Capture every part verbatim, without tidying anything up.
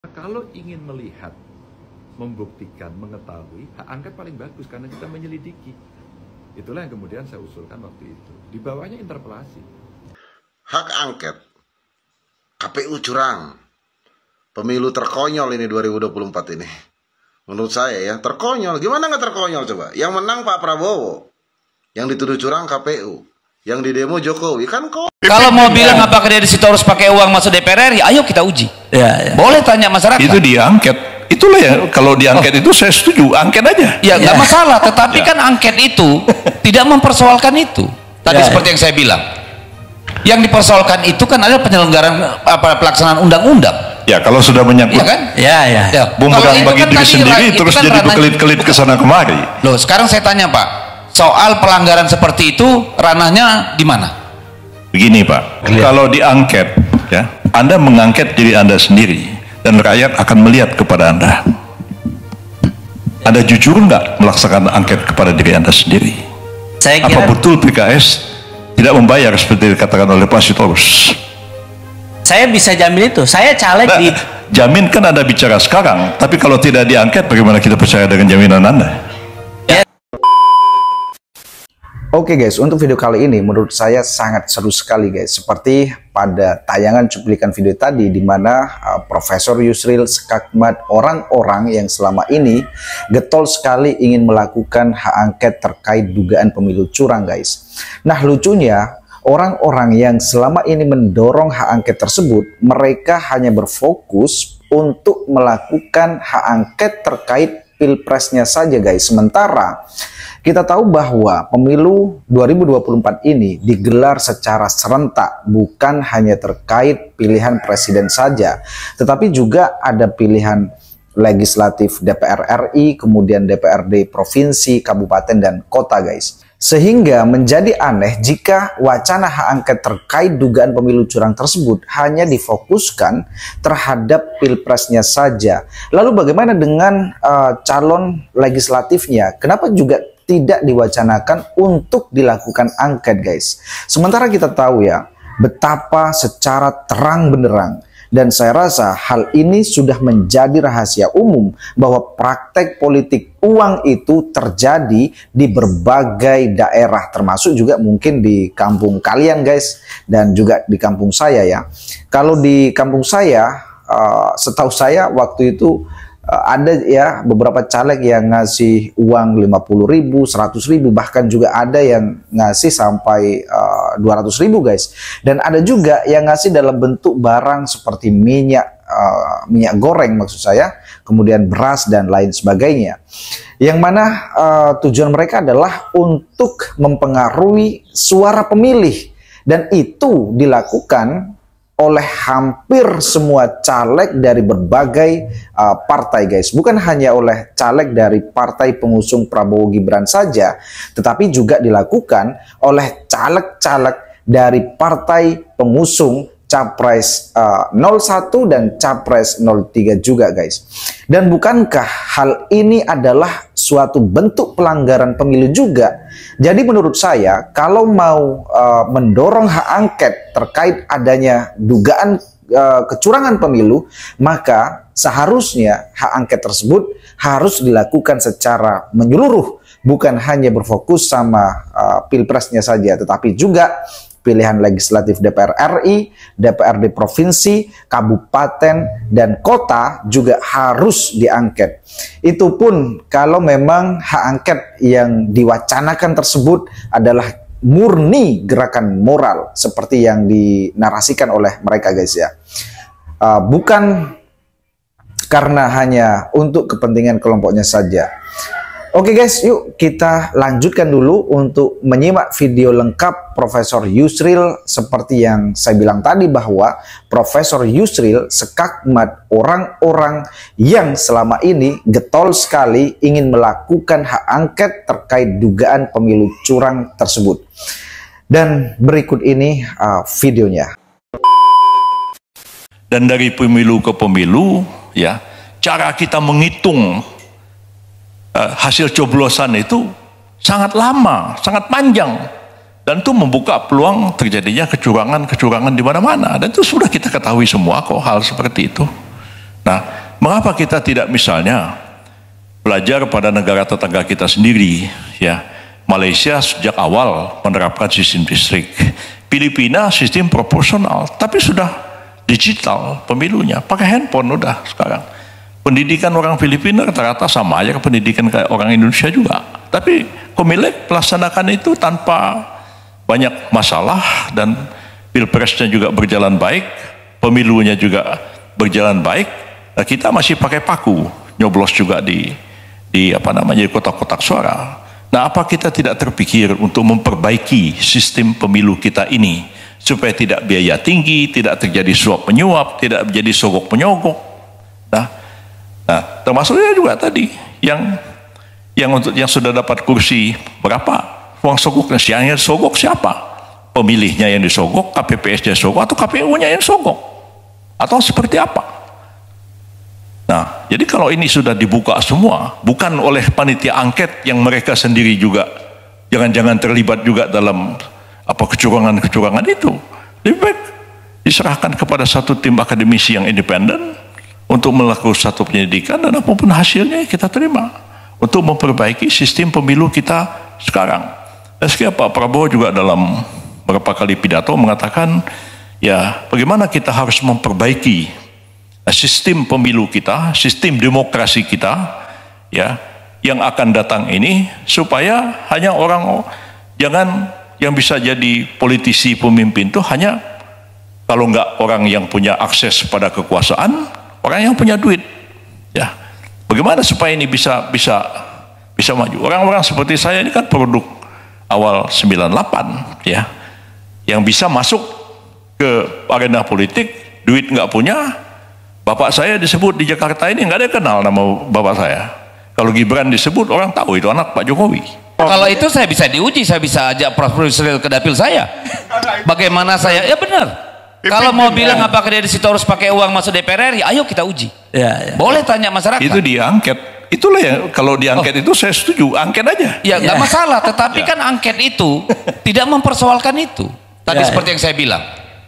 Kalau ingin melihat, membuktikan, mengetahui, hak angket paling bagus karena kita menyelidiki. Itulah yang kemudian saya usulkan waktu itu. Di bawahnya interpelasi. Hak angket, K P U curang, pemilu terkonyol ini dua ribu dua puluh empat ini. Menurut saya ya, terkonyol. Gimana nggak terkonyol coba? Yang menang Pak Prabowo, yang dituduh curang K P U, yang di demo Jokowi, kan kok. Kalau mau bilang apakah dia di situ harus pakai uang masuk D P R R, ya ayo kita uji. Ya, ya. Boleh tanya masyarakat. Itu diangket. Itulah ya, kalau diangket oh. itu saya setuju, angket aja. Ya nggak ya. masalah, tetapi ya. kan angket itu tidak mempersoalkan itu. Tadi ya, seperti ya. yang saya bilang, yang dipersoalkan itu kan adalah penyelenggaraan apa pelaksanaan undang-undang. Ya kalau sudah menyangkut, ya kan? Ya ya. ya. Bumerang bagi kan diri sendiri terus kan jadi bekelit-kelit ke sana kemari. Loh, sekarang saya tanya Pak, soal pelanggaran seperti itu ranahnya di mana? Begini Pak, Clear. kalau diangket, ya, Anda mengangket diri Anda sendiri. Dan rakyat akan melihat kepada Anda. Anda jujur nggak melaksanakan angket kepada diri Anda sendiri? Saya kira... Apa betul P K S tidak membayar seperti dikatakan oleh Pak Sitorus? Saya bisa jamin itu. Saya caleg nah, di... Jamin kan Anda bicara sekarang, tapi kalau tidak diangket bagaimana kita percaya dengan jaminan Anda? Ya. Oke guys, untuk video kali ini menurut saya sangat seru sekali guys. Seperti pada tayangan cuplikan video tadi di mana uh, Profesor Yusril Sekakmat, orang-orang yang selama ini getol sekali ingin melakukan hak angket terkait dugaan pemilu curang guys. Nah lucunya, orang-orang yang selama ini mendorong hak angket tersebut, mereka hanya berfokus untuk melakukan hak angket terkait pilpresnya saja guys. Sementara kita tahu bahwa pemilu dua ribu dua puluh empat ini digelar secara serentak, bukan hanya terkait pilihan presiden saja, tetapi juga ada pilihan legislatif D P R R I, kemudian D P R D provinsi, kabupaten, dan kota guys. Sehingga menjadi aneh jika wacana hak angket terkait dugaan pemilu curang tersebut hanya difokuskan terhadap pilpresnya saja. Lalu bagaimana dengan uh, calon legislatifnya? Kenapa juga tidak diwacanakan untuk dilakukan angket guys? Sementara kita tahu ya betapa secara terang benderang, dan saya rasa hal ini sudah menjadi rahasia umum bahwa praktek politik uang itu terjadi di berbagai daerah, termasuk juga mungkin di kampung kalian guys, dan juga di kampung saya ya. Kalau di kampung saya, uh, setahu saya waktu itu uh, ada ya beberapa caleg yang ngasih uang lima puluh ribu, seratus ribu, bahkan juga ada yang ngasih sampai uh, dua ratus ribu guys. Dan ada juga yang ngasih dalam bentuk barang seperti minyak, uh, minyak goreng maksud saya, kemudian beras dan lain sebagainya. Yang mana uh, tujuan mereka adalah untuk mempengaruhi suara pemilih. Dan itu dilakukan oleh hampir semua caleg dari berbagai uh, partai guys. Bukan hanya oleh caleg dari partai pengusung Prabowo Gibran saja, tetapi juga dilakukan oleh caleg-caleg dari partai pengusung Capres uh, nol satu dan Capres nol tiga juga guys. Dan bukankah hal ini adalah suatu bentuk pelanggaran pemilu juga? Jadi menurut saya kalau mau uh, mendorong hak angket terkait adanya dugaan uh, kecurangan pemilu, maka seharusnya hak angket tersebut harus dilakukan secara menyeluruh, bukan hanya berfokus sama uh, pilpresnya saja, tetapi juga pilihan legislatif D P R R I, D P R D provinsi, kabupaten, dan kota juga harus diangket. Itu pun kalau memang hak angket yang diwacanakan tersebut adalah murni gerakan moral seperti yang dinarasikan oleh mereka guys ya. Uh, bukan karena hanya untuk kepentingan kelompoknya saja. Oke guys, yuk kita lanjutkan dulu untuk menyimak video lengkap Profesor Yusril. Seperti yang saya bilang tadi bahwa Profesor Yusril Sekakmat, orang-orang yang selama ini getol sekali ingin melakukan hak angket terkait dugaan pemilu curang tersebut. Dan berikut ini uh, videonya. Dan dari pemilu ke pemilu, ya, cara kita menghitung Uh, hasil coblosan itu sangat lama, sangat panjang, dan itu membuka peluang terjadinya kecurangan-kecurangan di mana-mana, dan itu sudah kita ketahui semua kok hal seperti itu. Nah, mengapa kita tidak misalnya belajar pada negara tetangga kita sendiri, ya? Malaysia sejak awal menerapkan sistem distrik, Filipina sistem proporsional, tapi sudah digital pemilunya, pakai handphone udah sekarang. Pendidikan orang Filipina rata-rata sama aja pendidikan kayak orang Indonesia juga, tapi Komilek melaksanakan itu tanpa banyak masalah dan pilpresnya juga berjalan baik, pemilunya juga berjalan baik. Nah, kita masih pakai paku, nyoblos juga di di apa namanya kotak-kotak suara. Nah, apa kita tidak terpikir untuk memperbaiki sistem pemilu kita ini supaya tidak biaya tinggi, tidak terjadi suap menyuap, tidak menjadi sogok menyogok. Nah, nah termasuknya juga tadi yang yang untuk yang sudah dapat kursi berapa, uang sogoknya, yang sogok siapa? Pemilihnya yang disogok, K P P S-nya sogok, atau K P U-nya yang sogok, atau seperti apa? Nah, jadi kalau ini sudah dibuka semua, bukan oleh panitia angket yang mereka sendiri juga jangan-jangan terlibat juga dalam apa kecurangan-kecurangan itu, lebih baik diserahkan kepada satu tim akademisi yang independen untuk melakukan satu penyelidikan, dan apapun hasilnya kita terima untuk memperbaiki sistem pemilu kita sekarang. Dan sekian Pak Prabowo juga dalam beberapa kali pidato mengatakan, ya bagaimana kita harus memperbaiki sistem pemilu kita, sistem demokrasi kita, ya, yang akan datang ini, supaya hanya orang, jangan yang bisa jadi politisi pemimpin itu hanya kalau enggak orang yang punya akses pada kekuasaan, orang yang punya duit, ya. Bagaimana supaya ini bisa bisa bisa maju? Orang-orang seperti saya ini kan produk awal sembilan puluh delapan, ya, yang bisa masuk ke arena politik, duit nggak punya. Bapak saya disebut di Jakarta ini nggak ada yang kenal nama bapak saya. Kalau Gibran disebut orang tahu itu anak Pak Jokowi. Kalau itu saya bisa diuji, saya bisa ajak Prof Yusril ke dapil saya. Bagaimana saya? Ya benar. Kalau mau bilang apakah dia di situ harus pakai uang masuk D P R R, ya ayo kita uji. Ya, ya. Boleh tanya masyarakat. Itu diangket. Itulah yang kalau diangket oh. itu saya setuju, angket aja. Ya nggak ya. masalah. Tetapi ya. kan angket itu tidak mempersoalkan itu. Tadi ya, seperti ya. yang saya bilang.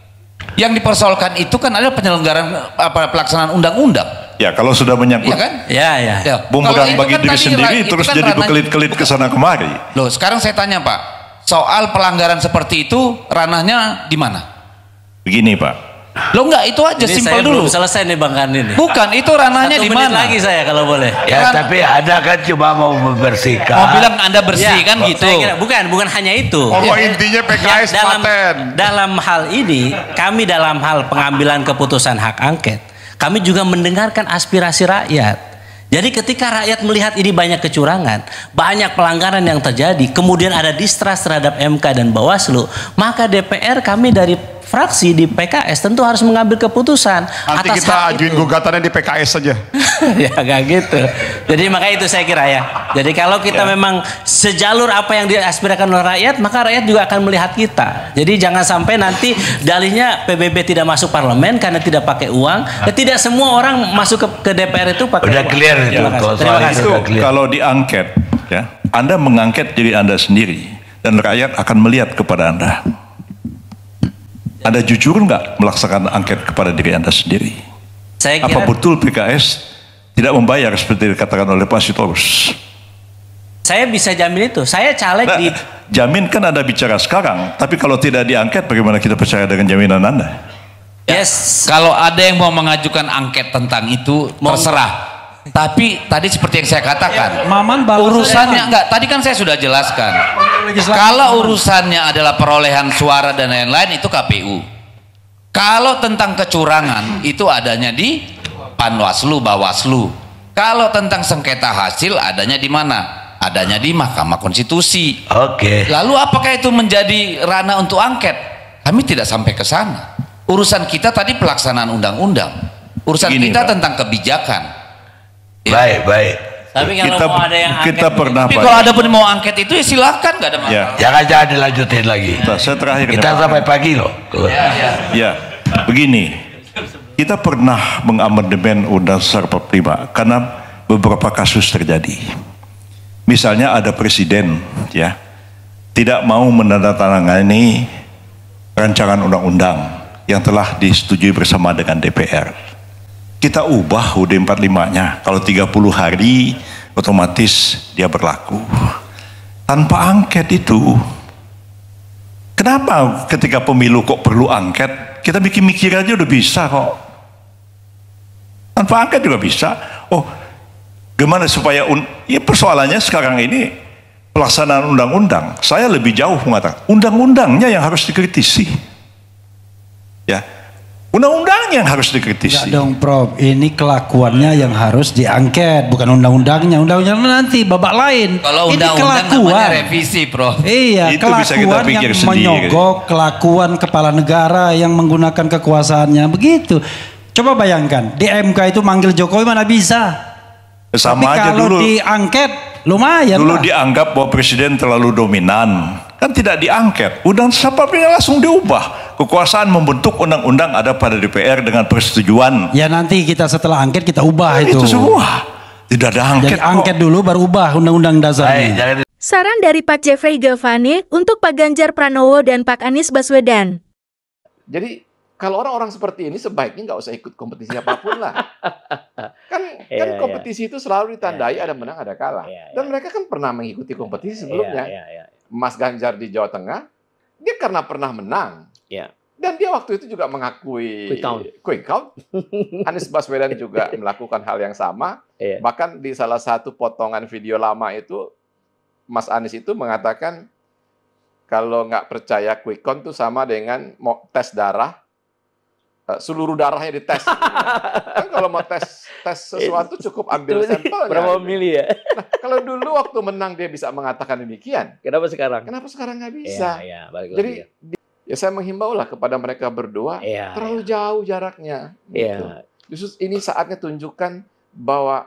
Yang dipersoalkan itu kan adalah penyelenggaraan apa pelaksanaan undang-undang. Ya kalau sudah menyangkut, ya kan? Ya ya. ya. Bumerang bagi kan diri sendiri terus kan jadi bekelit-kelit ke sana kemari. Loh, sekarang saya tanya Pak, soal pelanggaran seperti itu ranahnya di mana? Begini Pak. Loh enggak, itu aja ini simpel dulu. Belum selesai nih Bang Kan ini. Bukan, itu ranahnya di mana? lagi saya kalau boleh. Ya, kan, tapi Anda kan cuma mau membersihkan. Mau bilang Anda bersih ya, kan gitu. Kira, bukan, bukan hanya itu. Oh, ya. intinya P K S ya, dalam, paten. Dalam hal ini, kami dalam hal pengambilan keputusan hak angket, kami juga mendengarkan aspirasi rakyat. Jadi ketika rakyat melihat ini banyak kecurangan, banyak pelanggaran yang terjadi, kemudian ada distrust terhadap M K dan Bawaslu, maka D P R kami dari fraksi di P K S tentu harus mengambil keputusan. Nanti atas kita ajuin itu. gugatannya di P K S saja. Ya gak gitu. Jadi maka itu saya kira ya. Jadi kalau kita ya. memang sejalur apa yang diaspirasikan oleh rakyat, maka rakyat juga akan melihat kita. Jadi jangan sampai nanti dalihnya P B B tidak masuk parlemen karena tidak pakai uang. Dan tidak semua orang masuk ke, ke D P R itu pakai Udah uang. clear itu. Terima kasih. Itu kalau diangket, ya, Anda mengangket diri Anda sendiri dan rakyat akan melihat kepada Anda. Anda jujur nggak melaksanakan angket kepada diri Anda sendiri? Saya kira, apa betul P K S tidak membayar seperti dikatakan oleh Pak Sitorus? Saya bisa jamin itu. Saya caleg nah, di... Jamin kan Anda bicara sekarang, tapi kalau tidak diangket bagaimana kita percaya dengan jaminan Anda? Yes. Kalau ada yang mau mengajukan angket tentang itu, terserah. Tapi tadi seperti yang saya katakan, Maman urusannya enggak. Tadi kan saya sudah jelaskan. Kalau urusannya adalah perolehan suara dan lain-lain itu K P U. Kalau tentang kecurangan itu adanya di Panwaslu, Bawaslu. Kalau tentang sengketa hasil adanya di mana? Adanya di Mahkamah Konstitusi. Oke. Lalu apakah itu menjadi ranah untuk angket? Kami tidak sampai ke sana. Urusan kita tadi pelaksanaan undang-undang. Urusan Gini, kita Pak. tentang kebijakan. Ya. Baik, baik. Tapi kalau kita, mau ada yang kita angket, pernah tapi kalau ada pun mau angket itu ya silakan, nggak ada masalah. Ya. Jangan jangan dilanjutin lagi. Kita, saya terakhir kita sampai pagi loh. Ya, ya. ya, begini, kita pernah mengamandemen Undang-Undang Dasar empat puluh lima karena beberapa kasus terjadi. Misalnya ada presiden, ya, tidak mau menandatangani rancangan undang-undang yang telah disetujui bersama dengan D P R. kita ubah U D empat puluh lima-nya. Kalau tiga puluh hari otomatis dia berlaku. Tanpa angket itu, kenapa ketika pemilu kok perlu angket? Kita bikin mikir aja udah bisa kok. Tanpa angket juga bisa. Oh, gimana supaya un ya persoalannya sekarang ini pelaksanaan undang-undang. Saya lebih jauh mengatakan undang-undangnya yang harus dikritisi. Ya. Undang-undangnya yang harus dikritisi. Enggak dong Prof, ini kelakuannya yang harus diangket, bukan undang-undangnya. Undang-undang nanti babak lain. Kalau ini undang-undang kelakuan. namanya revisi, Prof. Iya, itu kelakuan bisa kita pikir yang sendiri. menyogok, kelakuan kepala negara yang menggunakan kekuasaannya. Begitu. Coba bayangkan, di M K itu manggil Jokowi mana bisa. Sama Tapi aja kalau dulu. diangket, lumayan Dulu lah. dianggap bahwa presiden terlalu dominan. Kan tidak diangket, undang siapapun langsung diubah. Kekuasaan membentuk undang-undang ada pada D P R dengan persetujuan. Ya nanti kita setelah angket kita ubah Nah, itu. itu semua. Tidak ada angket. Jadi angket dulu baru ubah undang-undang dasarnya. Saran dari Pak Jeffrey Galvani untuk Pak Ganjar Pranowo dan Pak Anies Baswedan. Jadi kalau orang-orang seperti ini sebaiknya nggak usah ikut kompetisi apapun lah. Kan kan Iya, kompetisi itu selalu ditandai ada menang ada kalah. Iya, Dan mereka kan pernah mengikuti kompetisi sebelumnya. Iya, iya, iya. Mas Ganjar di Jawa Tengah, dia karena pernah menang. Iya. Dan dia waktu itu juga mengakui Quick count. quick count. Anies Baswedan juga melakukan hal yang sama. Iya. Bahkan di salah satu potongan video lama itu, Mas Anies itu mengatakan kalau nggak percaya quick count itu sama dengan mau tes darah, eh, seluruh darahnya dites. Kan kalau mau tes tes sesuatu cukup ambil sampelnya. Berapa mili ya? Nah, kalau dulu waktu menang dia bisa mengatakan demikian. Kenapa sekarang? Kenapa sekarang nggak bisa? Iya, iya, balik Jadi lagi. di- ya saya menghimbau lah kepada mereka berdua, Iya, terlalu jauh jaraknya. gitu. Iya. Justru ini saatnya tunjukkan bahwa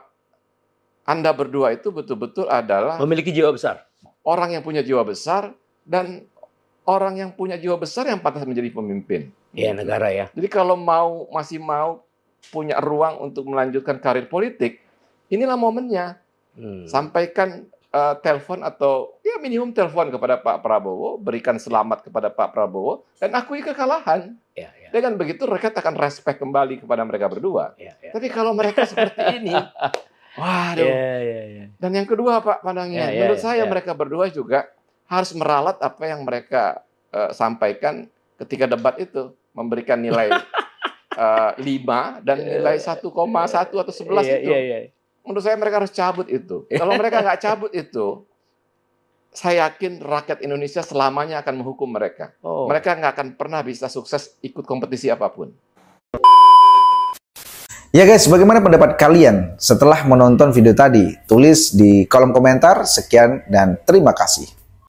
Anda berdua itu betul-betul adalah Memiliki jiwa besar. orang yang punya jiwa besar dan orang yang punya jiwa besar yang pantas menjadi pemimpin. Iya, negara ya. Jadi kalau mau masih mau punya ruang untuk melanjutkan karir politik, inilah momennya. Hmm. Sampaikan eh, telepon atau ya minimum telepon kepada Pak Prabowo, berikan selamat kepada Pak Prabowo dan akui kekalahan. Iya, iya. Dengan begitu rakyat akan respect kembali kepada mereka berdua. Iya, iya. Tapi kalau mereka seperti ini, waduh. Iya, iya, iya. Dan yang kedua Pak pandangnya, Ya, ya, menurut saya ya. mereka berdua juga harus meralat apa yang mereka eh, sampaikan ketika debat itu, memberikan nilai eh, lima dan nilai satu koma satu atau sebelas Iya, itu. iya, iya. Menurut saya mereka harus cabut itu. Kalau mereka nggak cabut itu, saya yakin rakyat Indonesia selamanya akan menghukum mereka. Oh. Mereka nggak akan pernah bisa sukses ikut kompetisi apapun. Ya guys, bagaimana pendapat kalian setelah menonton video tadi? Tulis di kolom komentar. Sekian dan terima kasih.